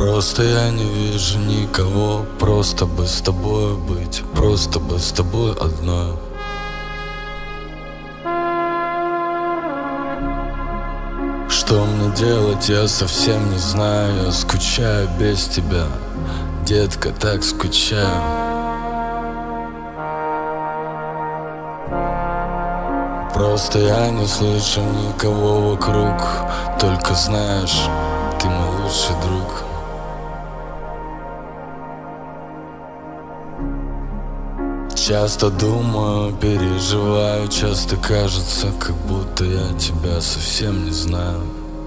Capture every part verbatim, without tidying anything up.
Просто я не вижу никого, просто бы с тобой быть, просто бы с тобой одной. Что мне делать, я совсем не знаю, я скучаю без тебя, детка, так скучаю. Просто я не слышу никого вокруг, только знаешь, ты мой лучший друг. Часто думаю, переживаю, часто кажется, как будто я тебя совсем не знаю.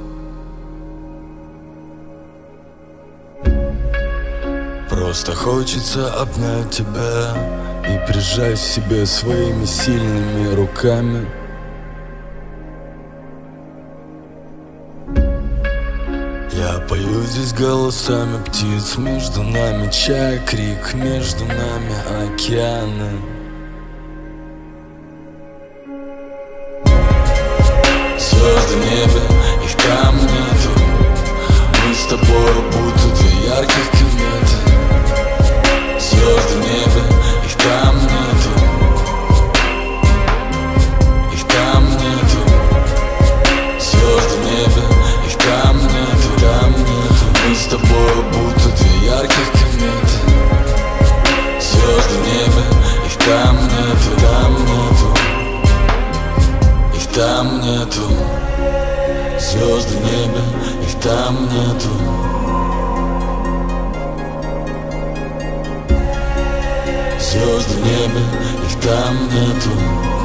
Просто хочется обнять тебя и прижать к себе своими сильными руками. Я пою здесь голосами птиц, между нами чай, крик, между нами океаны. Звезды в небе, их там нету, мы с тобой будто две ярких кометы. Звезды в небе, их там нету, их там нету. Звезды в небе, их там нету, там нету. Мы с тобой будто две ярких кометы. Звезды в небе, их там нету, там нету, их там нету. Звезды в небе, их там нету. Звезды в небе, их там нету.